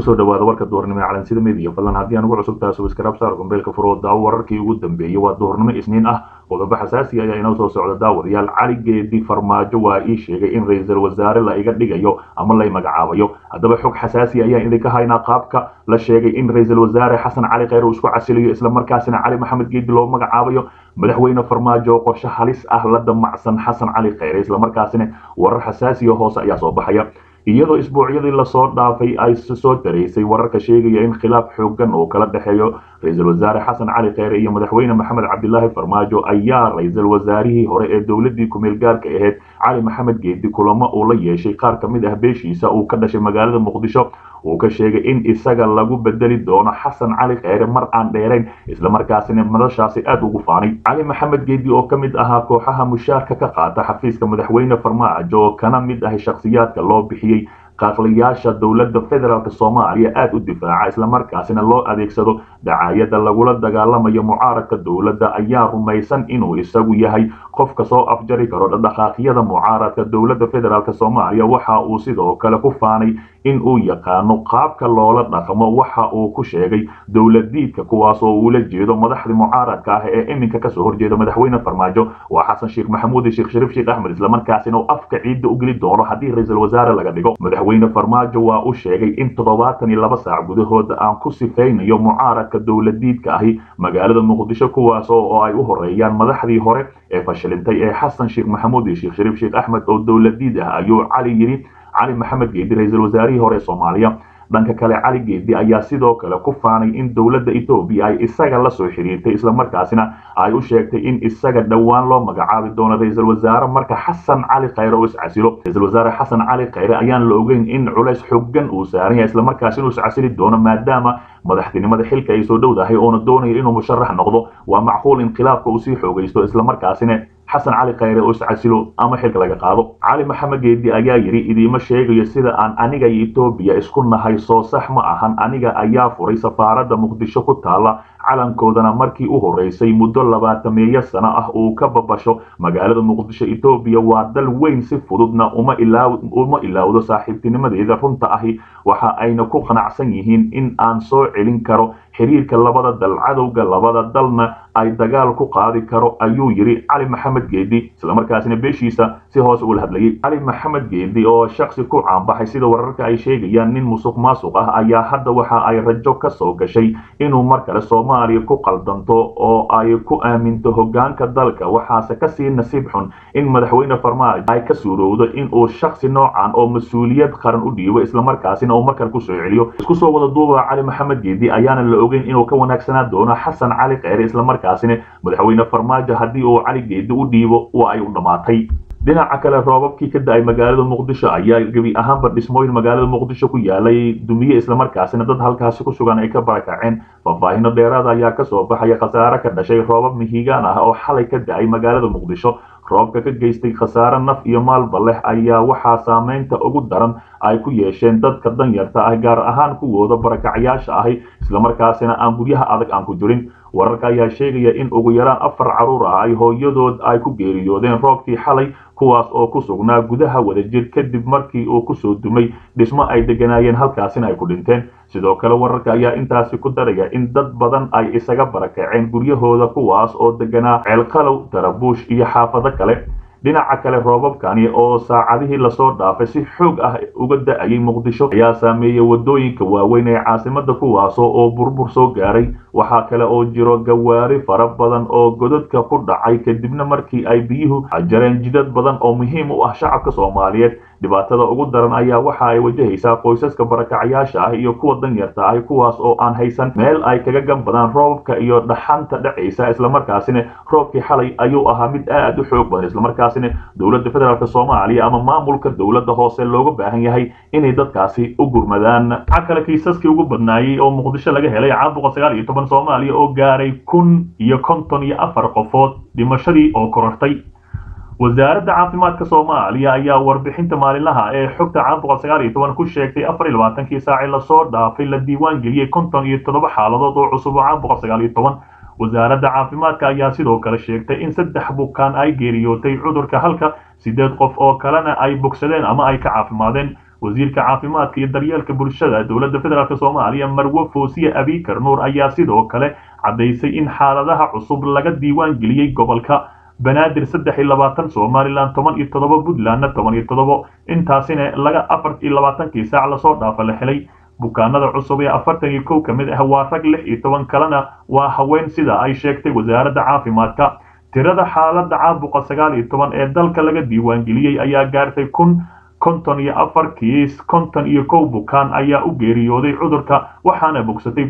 kusoo dhawaada warka duhurnimo ee calansida media fadlan haddii aan ugu cusub tahay subscribe saar gombeelka furo daawo wararkii ugu dambeeyay waa duhurnimo isniin ah qodobo xasaasi ah ayaa inoo soo socda daawadayaal cali geedi farmaajo waa ii sheegay in ra'iisul wasaare la iga dhigayo ama la magacaabayo haddaba xog xasaasi ayaa idinka haynaa qaabka la sheegay in ra'iisul wasaare xasan cali khayre uu isku casiliyo isla markaasina cali maxamed geedi loo magacaabayo madaxweyne farmaajo qorshe halis ah la damacsan xasan cali khayre isla markaasina warar xasaasi ah hoose ayaa soo baxaya iyadoo isbuucyadii lasoo dhaafay ay soo dareysay wararka sheegaya in khilaaf xoogan oo kala dhaxeeyo ra'iisul wasaare xasan cali khayre iyo madaxweyne maxamed cabdilaahi farmaajo ayaa ra'iisul wasaarihii hore ee dowladii ku-meel gaarka ahayd cali maxamed geedi kulamo uu la yeeshay qaar ka mid ah beeshiisa uu ka dhashay magaalada muqdisho uu ka sheegay in isaga lagu bedeli doono xasan cali khayre mar aan dheerayn isla markaasina madashaasi aad ugu faanay cali maxamed geedi oo ka mid ahaa kooxaha mushaarka ka qaata xafiiska madaxweyne farmaajo oo kana mid ah shakhsiyaadka loo bixiyey qaaqliyaasha dowladda federaalk soomaaliya aad u difaaca isla markaasina loo adeegsado dacaayada lagula dagaalamayo mucaaradka dowladda ayaa rumaysan inuu isagu yahay qofka soo afjari karo dhaqdhaqaaqyada mucaaradka dowladda federaalk soomaaliya waxa uu sidoo kale ku faanay in uu yaqaano qaabka loola dhaqmo waxa uu ku sheegay dowladiidka kuwaas oo uu la jeedo madaxda mucaaradka ah ee iminka kasoo horjeeda madaxweyne farmaajo waa xasan sheekh maxamuud iyo sheekh shariif sheekh axmed isla markaasina uu afka ciidda u geli doono haddii ra'iisul wasaare laga dhigo madaxweyne farmaajo waa uu sheegay in 72 saac gudahooda aan ku sifeynayo mucaaradka dowladiidka ahi magaalada muqdisho kuwaas oo ay u horeeyaan madaxdii hore ee fashilintay ee xasan sheekh maxamuud iyo sheekh shariif sheekh axmed oo dowladiid ah ayuu cali yiri cali maxamed geedi ra'iisul wasaarihii hore ee Soomaaliya dhanka kale cali geedi ayaa sidoo kale ku faanay in dowladda Itoobiya ay isaga la soo xiriirtay isla markaasina ay u sheegtay in isaga dhawaan loo magacaabi doono ra'iisul wasaare marka xasan cali khayre uu iscasilo ra'iisul wasaare xasan cali khayre ayaan la ogeyn in culays xooggan uu saaran yahay isla markaasina uu iscasili doono maadaama madaxtinimada xilka ay soo dhowdahay oo doonayo inuu musharax noqdo waa macquul in khilaafka uu sii xoogaysto isla markaasina xasan cali khayre oo iscasilo ama xilka laga qaado cali maxamed geedi ayaa yiri idiima sheegayo sida aan aniga iyo Itoobiya isku nahay soo sax ma ahan aniga ayaa furay safaaradda muqdisho ku taala calankoodana markii u horeysay muddo 20 sano ah uu ka babasho magaalada muqdisho Itoobiya waa dal weyn si fududna uma ilaawdo saaxiibtinimadeeda runta ahi waxa ayna ku qanacsan yihiin in aan soo celin karo xiriirka labada dal cadowga labada dalna ay dagaal ku qaadi karo ayuu yiri cali maxamed geedi isla markaasina beeshiisa si hoos uga hadlayay cali maxamed geedi oo shakhsi ku caanbaxay sida wararka ay sheegayaan nin musuq ah ayaa hadda waxa ay rajo ka soo gashay inuu mar kale Soomaaliya ku qaldanto oo ay ku aaminto hoggaanka dalka waxaase ka sii nasiib xun in madaxweyne farmaajo ay ka suurowdo in uu shakhsi noocan oo mas'uuliyad qaran u dhiibo isla markaasina uu markale ku soo celiyo isku soo wada duuba cali maxamed geedi ayaana la ogeyn inuu ka wanaagsanaa doono xasan cali khayre isla markaasina madaxweyne farmaajo haddii uu cali geedi u dhiibo waa ay u dhamaatay dhinaca kale roobabkii ka da'ay magaalada muqdisho ayaa gabi ahaanba dhismooyin magaalada muqdisho ku yaalay dumiye isla markaasina dad halkaasi ku sugan ay ka barakaceen faahfaahinno dheeraad ayaa ka soo baxaya khasaare ka dhashay roobab mihigaan ah oo xalay ka da'ay magaalada muqdisho roobka ka geystay khasaare naf iyo maalba leh ayaa waxaa saameynta ugu daran ay ku yeesheen dadka danyarta ah gaar ahaan kuwooda barakacyaasha ahi isla markaasina aan guryaha adag aan ku jirin wararka ayaa sheegaya in ugu yaraan 4 caruur ah ay hooyadood ay ku geeriyoodeen roobkii xalay kuwaas oo ku sugnaa gudaha wadajir kadib markii uu ku soo dumay dhismo ay deganaayeen halkaasina ay ku dhinteen sidoo kale wararka ayaa intaasi ku daraya in dad badan ay isaga barakaceen guryahooda kuwaas oo deganaa ceelqalow tarabuush iyo xaafado kale dhinaca kale roobabkani oo saacadihii lasoo dhaafay si xoog ah uga da'ayay muqdisho ayaa saameeyay wadooyinka waaweyn ee caasimada kuwaas oo burbur soo gaaray waxa kale oo jiro gawaari fara badan oo godadka ku dhacay kadibna markii ay biyuhu jareen jidad badan oo muhiim u ah shacabka Soomaaliyeed dhibaatada ugu daran ayaa waxa ay wajahaysaa qoysaska barakacyaasha ah iyo kuwa danyarta ah kuwaas oo aan haysan meel ay kaga gambadaan roobka iyo dhaxanta dhacaysa isla markaasina roobkii xalay ayuu ahaa mid aad u xoog badan isla markaasina dowladda federaalk Soomaaliya ama maamulka dowladda hoose looga baahan yahay inay dadkaasi u gurmadaan kala kiisaskii ugu badnaayay oo muqdisho laga helay caabuqa 19 Soomaaliya oo gaaray 1,054 qofood dhimashadii oo korortay wasaaradda caafimaadka Soomaaliya ayaa warbixinta maalinlaha ee xogta caabuqa 19 ku sheegtay 24 saac la soo dhaafay la diiwaan geliyay 57 xaaladood oo cusub oo caabuqa 19 wasaaradda caafimaadka ayaa sidoo kale sheegtay in 3 bukaan ay geeriyootay cudurka halka 8 qof oo kalena ay bogsadeen ama ay ka caafimaadeen wasiirka caafimaadka iyo daryeelka bulshada dowladda federaalk Soomaaliya Marwo Foosiye Abikar Nuur ayaa sidoo kale cadaysay in xaaladaha cusub laga diiwaan geliyay gobolka banaadir 23 Somaliland 17 Puntland 17 intaasina laga 24 saac la soo dhaafay la helay bukaanada cusub ee 41 kamid ah waa rag 16 kalena waa haween sida ay sheegtay wasaaradda caafimaadka tirada xaaladda caabuqa 19 ee dalka laga diiwaan geliyay ayaa gaartay 54 kiis 51 bukaan ayaa u geeriyooday cudurka waxaana bogsatay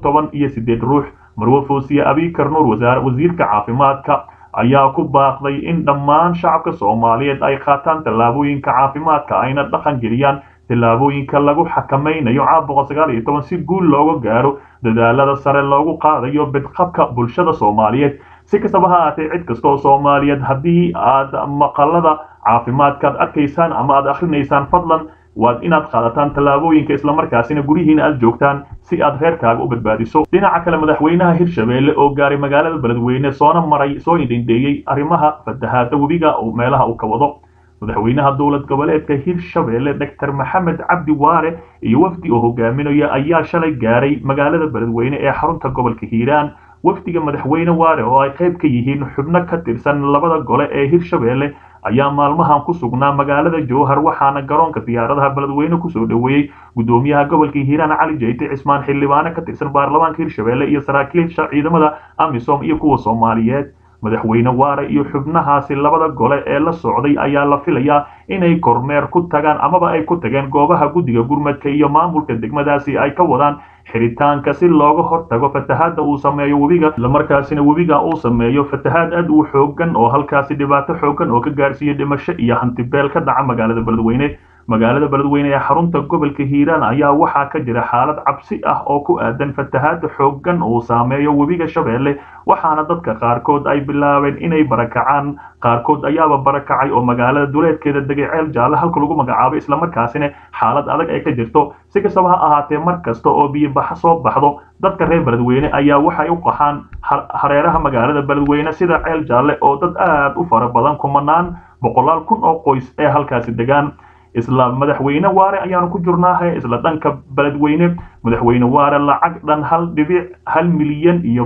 118 ruux Marwo Foosiye Abikar Nuur wasiirka caafimaadka ayaa ku baaqday in dhammaan shacabka Soomaaliyeed ay qaataan tallaabooyinka caafimaadka ayna dhaqan geliyaan tallaabooyinka lagu xakameynayo caabuqa 19 si guul looga gaaro dadaalada sare loogu qaadayo badqabka bulshada Soomaaliyeed si kastaba ha ahaatee cid kasta oo Soomaaliyeed haddii aad maqalada caafimaadka arkaysaan ama aad akhrineysaan fadlan waad inaad qaadataan tallaabooyinka isla markaasina gurihiina aad joogtaan si aad reerkaaga u badbaadiso dhinaca kale madaxweynaha Hirshabelle oo gaaray magaalada Beledweyne soo indheeyay arrimaha fatahaada webiga oo meelaha uu ka wado madaxweynaha dowlad goboleedka Hirshabelle Dr. Maxamed Cabdi Waare iyo wafdi oo hogaaminaya ayaa shalay gaaray magaalada Beledweyne ee xarunta gobolka Hiiraan wafdiga madaxweyne Waare oo ay qayb ka yihiin xubno ka tirsan labada gole ee Hirshabelle ayaa maalmahan ku sugnaa magaalada Jowhar waxaana garoonka diyaaradaha Beledweyne ku soo dhaweeyay gudoomiyaha gobolka Hiiraan Cali Jeyte Cismaan Xildhibaane ka tirsan baarlamaanka Hirshabelle iyo saraakiisha ciidamada AMISOM iyo kuwa Soomaaliyeed madaxweyne Waare iyo xubnahaasi labada gole ee la socday ayaa la filayaa inay kormeer ku tagaan amaba ay ku tageen goobaha guddiga gurmadka iyo maamulka degmadaasi ay ka wadaan xiritaanka si looga hortago fatahaada uu sameeyo webiga la markaasina webiga uu sameeyo fatahaad aad u xoogan oo halkaasi dhibaato xoogan oo ka gaarsiiyay dhimasho iyo hanti beel ka dhaca magaalada Beledweyne ee xarunta gobolka Hiiraan ayaa waxaa ka jira xaalad cabsi ah oo ku aadan fatahaad xoogan oo saameeyo webiga Shabeelle waxaana dadka qaarkood ay bilaabeen inay barakacaan qaarkood ayaaba barakacay oo magaalada duleedkeeda degay Jaalle halka lagu magacaabo isla markaasina xaalad adag ay ka jirto si kastaba ha ahaatee markasta oo biyo bax soo baxdo dadka reer Beledweyne ayaa waxay u qaxaan hareeraha magaalada Beledweyne sida Jaalle oo dad aad u fara badan kumanaan boqolaal kun oo qoys ee halkaasi degaan isla madaxweyne Waare ayaanu ku jirnaahay isla dhanka Beledweyne madaxweyne Waare lacag dhan 1.1 milyan iyo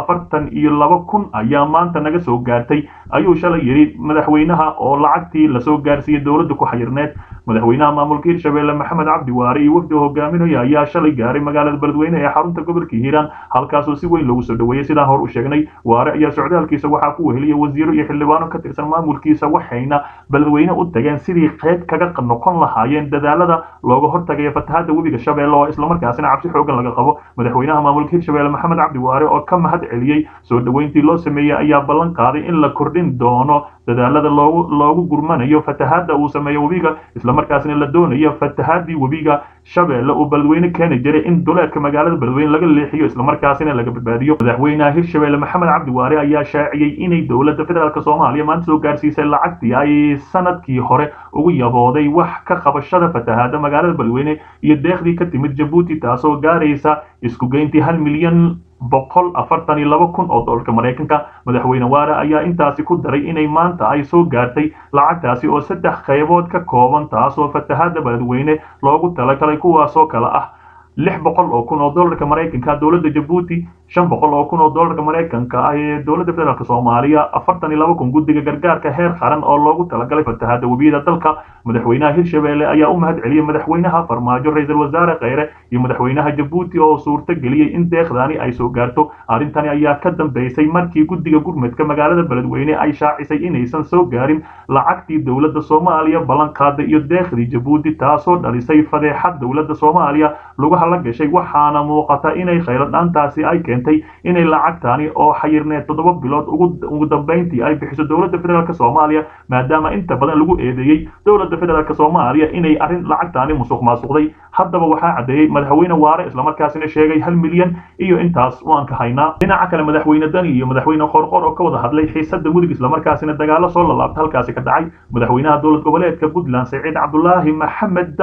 142 ayaa maanta naga soo gaartay ayuu shalay yiri madaxweynaha oo lacagtii la soo gaarsiiyay dawladda ku xayirneed madaxweynaha maamulka Hirshabelle Maxamed Cabdi Waare iyo wafdi hogaaminaya ayaa shalay gaaray magaalada Beledweyne ee xarunta gobolka Hiiraan halkaas oo si weyn loogu soo dhaweeyay sidaan hor u sheegnay Waare ayaa socdaalkiisa waxa ku weheliyay wasiiro iyo xildhibaano ka tirsan maamulkiisa waxayna Beledweyne u tageen sidii qayb kaga noqon lahaayeen dadaalada looga hortagayo fatahaada webiga Shabeelle oo isla markaasina cabsi xoogan laga qabo madaxweynaha maamulka Hirshabelle Maxamed Cabdi Waare oo ka mahad celiyay soo dhaweyntii loo sameeyay ayaa ballan qaaday in la kordhin doono dadaalada loogu gurmanayo fatahaada uu sameeyo webiga isla markaasina la doonayo fatahaadii webiga Shabeelle oo Beledweyne keenay jiray in duleedka magaalada Beledweyne laga leexiyo isla markaasina laga badbaadiyo madaxweynaha Hirshabelle Maxamed Cabdi Waare ayaa shaaciyay inay dowladda federaalka Soomaaliya maanta soo gaarsiisay lacagtii ay sanadkii hore ugu yabooday wax ka qabashada fatahaada magaalada Beledweyne iyo deeqdii ka timid Djibouti taasoo gaaraysa isku geyntii 1 milyan 142 oo dollarka Mareykanka madaxweyne Waare ayaa intaasi ku daray inay maanta ay soo gaartay lacagtaasi oo 3 qaybood ka kooban taasoo fatahaada Beledweyne loogu talagalay kuwaas oo kala ah 600,000 oo dollarka Mareykanka dawladda Djibouti 500,000 oo dollarka Mareykanka ee dawladda federaalka Soomaaliya 42 guddiga gargaarka heer qaran oo loogu talagalay fatahaada webiyada dalka madaxweynaha Hirshabelle ayaa u mahad celiyay madaxweynaha Farmaajo ra'iisul wasaare Khayre iyo madaxweynaha Djibouti oo suurta geliyay in deeqdaani ay soo gaarto arintani ayaa ka dambeysay markii guddiga gurmadka magaalada Beledweyne ay shaacisay inaysan soo gaarin lacagtii dawladda Soomaaliya ballan qaaday iyo deeqdii Djibouti taasoo dhalisay fadeexad dawladda Soomaaliya lagu la gashay waxaana muuqata inay khayraddaantaasi ay keentay inay lacagtaani oo xayirneed 7 bilood ugu dambeyntii ay bixiso dawladda federaalka Soomaaliya maadaama inta badan lagu eedeeyay dawladda federaalka Soomaaliya inay arin lacagtaani musuqmaasuqday haddaba waxaa cadeeyay madaxweyne Waare isla markaasina sheegay 1 milyan iyo intaas waan ka haynaa dhinaca kale madaxweyne Dani iyo madaxweyne Qorqor oo ka wada hadlay xiisadda mudug isla markaasina dagaalo soo laabtay halkaasi ka dhacay madaxweynaha dowlad goboleedka Puntland Saciid Cabdullaahi Maxamed Dani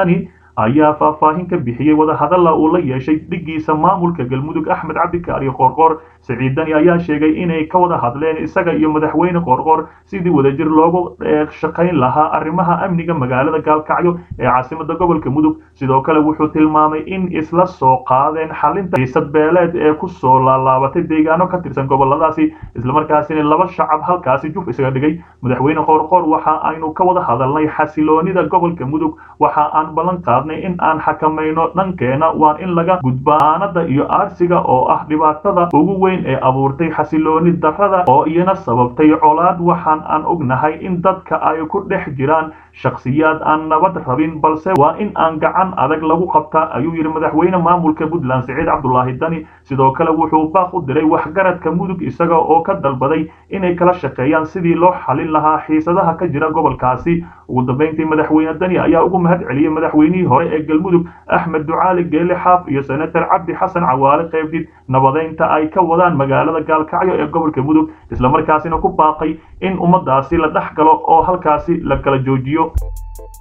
ayaa faahfaahin ka bixiyey wadahadalla uu la yeeshay dhigiisa maamulka galmudug axmed cabdikaari qoorqoor siciid dani ayaa sheegay inay ka wada hadleen isaga iyo madaxweyne qoorqoor sidii wadajir loogu shaqayn lahaa arrimaha amniga magaalada gaalkacyo ee caasimada gobolka mudug sidoo kale wuxuu tilmaamay in isla soo qaadeen xalinta xiisad beeleed ee ku soo laalaabatay deegaano ka tirsan goboladaasi islamarkaasina laba shacab halkaasi juf isaga dhigay madaxweyne qoorqoor waxa aynu ka wada hadalnay xasiloonida gobolka mudug waxa aan ballan qaadnay in aan xakamayno dhankeena waa in laga gudbaa aanada iyo aarsiga oo ah dhibaatada ugu weyn ee abuurtay xasilooni darrada oo iyana sababtay colaad waxaan aan ognahay in dadka ay ku dhex jiraan shakhsiyaad aan nabad rabin balse waa in aan gacan adag lagu qabtaa ayuu yidhi madaxweyne maamulka puntland siciid cabdulaahi dani sidoo kale wuxuu baaq u diray waxgaradka mudug isaga oo ka dalbaday inay kala shaqeeyaan sidii loo xalin lahaa xiisadaha ka jira gobolkaasi ugu dambeyntii madaxweyne dani ayaa ugu mahad celiyey madaxweynihii hore ee galmudug axmed ducaali geele xaaf iyo senator cabdi xasan cawaale qaybdid nabadeynta ay ka wadaan magaalada gaalkacyo ee gobolka mudug islamarkaasina ku baaqay in ummadaasi la dhex galo oo halkaasi la kala joojiyo